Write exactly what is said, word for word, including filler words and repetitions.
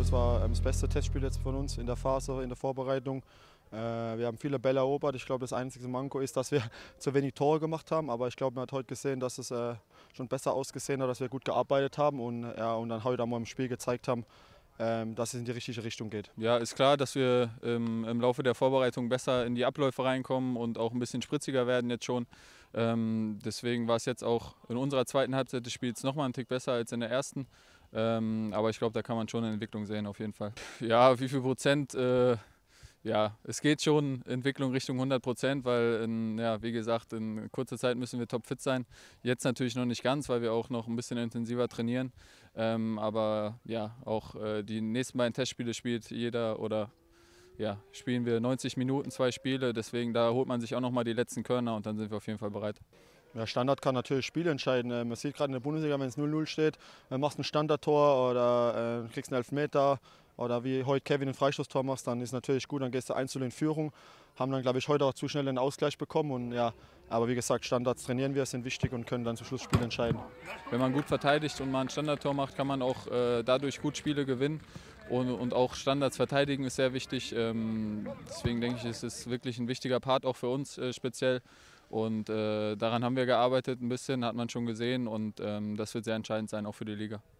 das war ähm, das beste Testspiel jetzt von uns in der Phase, in der Vorbereitung. Äh, wir haben viele Bälle erobert. Ich glaube, das einzige Manko ist, dass wir zu wenig Tore gemacht haben. Aber ich glaube, man hat heute gesehen, dass es äh, schon besser ausgesehen hat, dass wir gut gearbeitet haben und, ja, und dann heute einmal im Spiel gezeigt haben, ähm, dass es in die richtige Richtung geht. Ja, ist klar, dass wir ähm, im Laufe der Vorbereitung besser in die Abläufe reinkommen und auch ein bisschen spritziger werden jetzt schon. Ähm, deswegen war es jetzt auch in unserer zweiten Halbzeit des Spiels nochmal einen Tick besser als in der ersten. Ähm, aber ich glaube, da kann man schon eine Entwicklung sehen, auf jeden Fall. Ja, wie viel Prozent? Äh, ja, es geht schon Entwicklung Richtung hundert Prozent, weil, in, ja, wie gesagt, in kurzer Zeit müssen wir topfit sein. Jetzt natürlich noch nicht ganz, weil wir auch noch ein bisschen intensiver trainieren. Ähm, aber ja, auch äh, die nächsten beiden Testspiele spielt jeder oder ja, spielen wir neunzig Minuten, zwei Spiele. Deswegen da holt man sich auch noch mal die letzten Körner und dann sind wir auf jeden Fall bereit. Ja, Standard kann natürlich Spiele entscheiden. Man sieht gerade in der Bundesliga, wenn es null null steht, machst ein Standardtor oder äh, kriegst einen Elfmeter oder wie heute Kevin ein Freistoßtor machst, dann ist natürlich gut, dann gehst du eins zu null in Führung. Haben dann, glaube ich, heute auch zu schnell einen Ausgleich bekommen. Und, ja, aber wie gesagt, Standards trainieren wir, sind wichtig und können dann zum Schluss Spiele entscheiden. Wenn man gut verteidigt und mal ein Standardtor macht, kann man auch äh, dadurch gut Spiele gewinnen. Und, und auch Standards verteidigen ist sehr wichtig. Ähm, deswegen denke ich, ist es wirklich ein wichtiger Part auch für uns äh, speziell. Und äh, daran haben wir gearbeitet ein bisschen, hat man schon gesehen. Und ähm, das wird sehr entscheidend sein, auch für die Liga.